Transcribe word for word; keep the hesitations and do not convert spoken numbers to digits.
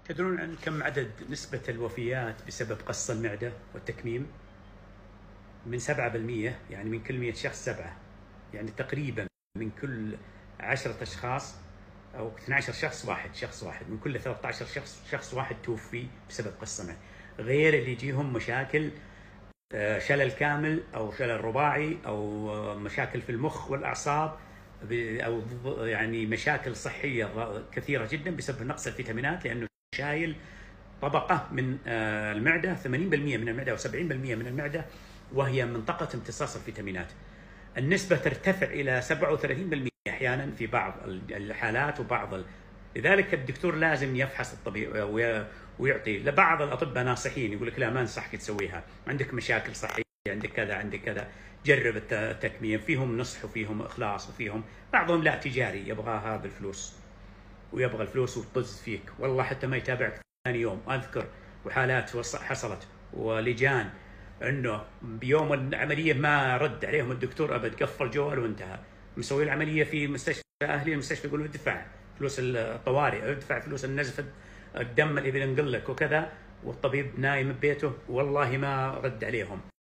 تدرون عن كم عدد نسبة الوفيات بسبب قص المعدة والتكميم؟ من سبعة بالمئة، يعني من كل مئة شخص سبعة، يعني تقريبا من كل عشرة أشخاص أو اثني عشر شخص واحد شخص واحد من كل ثلاثة عشر شخص شخص واحد توفي بسبب قص المعدة، غير اللي يجيهم مشاكل شلل كامل أو شلل رباعي أو مشاكل في المخ والأعصاب أو يعني مشاكل صحية كثيرة جدا بسبب نقص الفيتامينات، لأنه شايل طبقة من المعدة ثمانين بالمئة من المعدة أو سبعين بالمئة من المعدة، وهي منطقة امتصاص الفيتامينات. النسبة ترتفع إلى سبعة وثلاثين بالمئة أحيانا في بعض الحالات وبعض ال... لذلك الدكتور لازم يفحص الطبيب ويعطي. لبعض الأطباء ناصحين يقول لك لا ما انصحك تسويها، عندك مشاكل صحية، عندك كذا عندك كذا، جرب التكميم. فيهم نصح وفيهم إخلاص وفيهم بعضهم لا تجاري، يبغاها بالفلوس ويبغى الفلوس وتطز فيك، والله حتى ما يتابعك ثاني يوم. أذكر وحالات حصلت ولجان انه بيوم العمليه ما رد عليهم الدكتور ابد، قفل جواله وانتهى. مسوي العمليه في مستشفى اهلي، المستشفى يقولوا ادفع فلوس الطوارئ، ادفع فلوس النزف الدم اللي بينقل لك وكذا، والطبيب نايم ببيته والله ما رد عليهم.